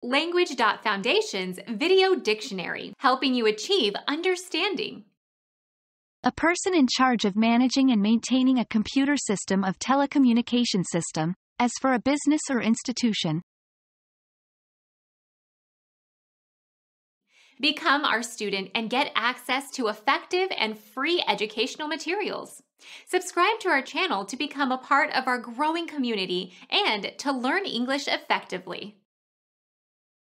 Language.Foundation's Video Dictionary, helping you achieve understanding. A person in charge of managing and maintaining a computer system of telecommunication system, as for a business or institution. Become our student and get access to effective and free educational materials. Subscribe to our channel to become a part of our growing community and to learn English effectively.